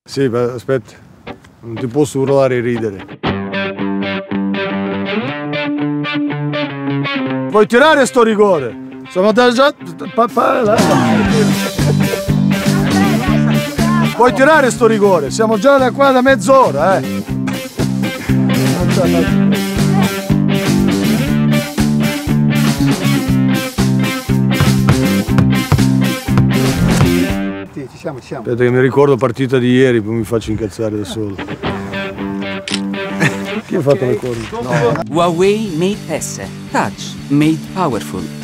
Sì, aspetta, non ti posso urlare e ridere. Vuoi tirare sto rigore? Sono già... Vuoi tirare sto rigore? Siamo già da qua da mezz'ora, Ci siamo. Aspetta che mi ricordo partita di ieri, poi mi faccio incazzare da solo. Chi ha fatto le corna? Huawei Mate S. Touch. Made powerful.